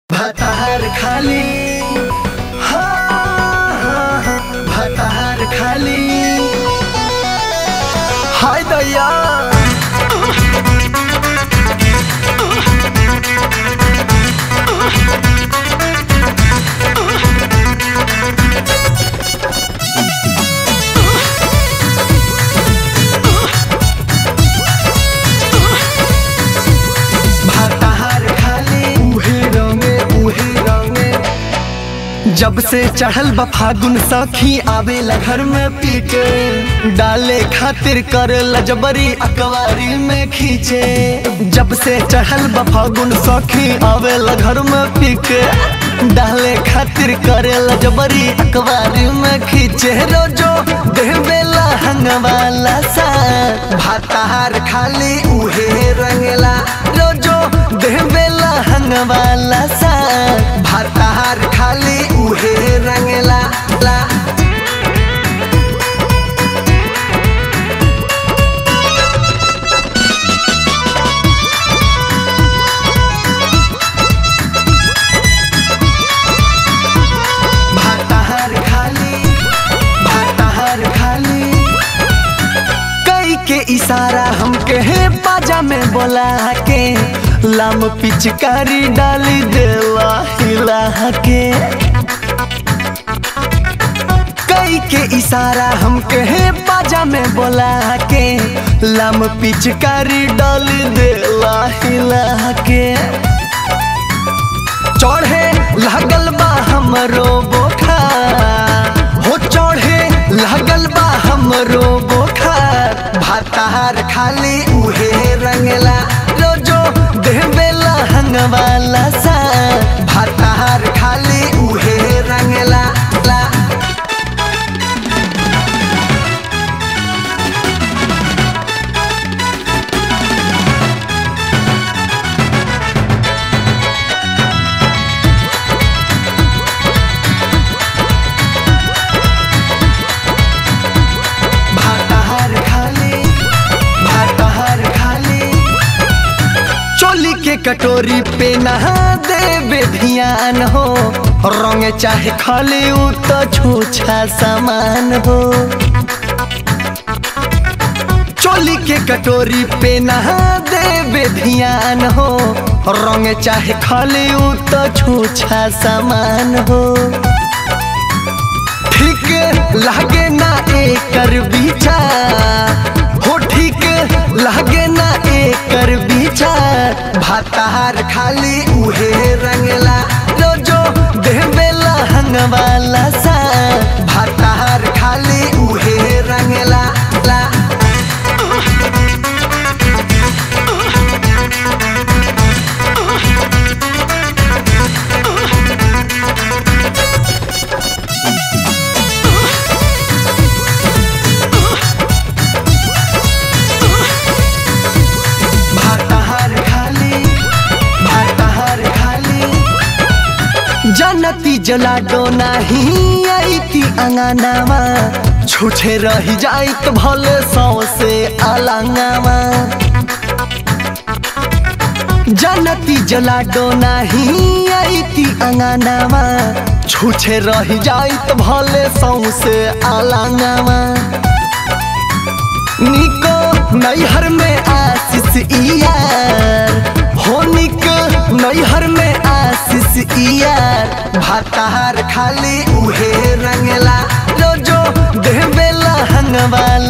भतार खाली भतार खाली हाय दैया जब से चढ़ल बा फागुन सखी आवेला घर में पीके डाले खातिर करे लजबरी अकवारी में खींचे। जब से चढ़ल बा फागुन सखी आवेला घर में पीके डाले खातिर करे लजबरी अकवारी में खींचे। रोजो देवेला हंगवाला सा भातार खाली उहे रंगला। रोजो देवेला हंगवाला सा भातार खाली उहे रंगला ला। भातार खाली कई के इशारा हमके है बाजा में बोला के लाम पिचकारी डाली देला हिला के। कई के इशारा हमके है बाजा में बोला के लाम पिचकारी डाली देला हिला के। चढ़े लागल बा हमरो बोखार हो चढ़े लागल बा हमरो बोखार भातार खाली उहे रंगला। रोजो देवेला हंगवाला सा भातार खाली उहे रंगला ला। के कटोरी पे नहा देवे ध्यान हो रंग चाहे खाली उ तो छूछा सामान हो। चोली के कटोरी पे नहा देवे ध्यान हो रंग चाहे खाली उ तो छूछा सामान हो। ठीक लागे ना एकर विचार हो ठीक लागे ना एकर विचार भातार खाली उहे रंगला। रोजो देवेला हंगवाला सा भातार खाली उहे रंगला ला। जनती जला दो नहीं आई थी अंगनावा छूछे रही जाई तो भले सौ से अलंगावा। जनती जला दो नहीं आई थी अंगनावा छूछे रही जाई तो भले सौ से अलंगावा। निको नैहर में आशीष यार हो निको नैहर में आशीष यार भातार खाली उहे रंगला। रोजो देवेला हंगवाला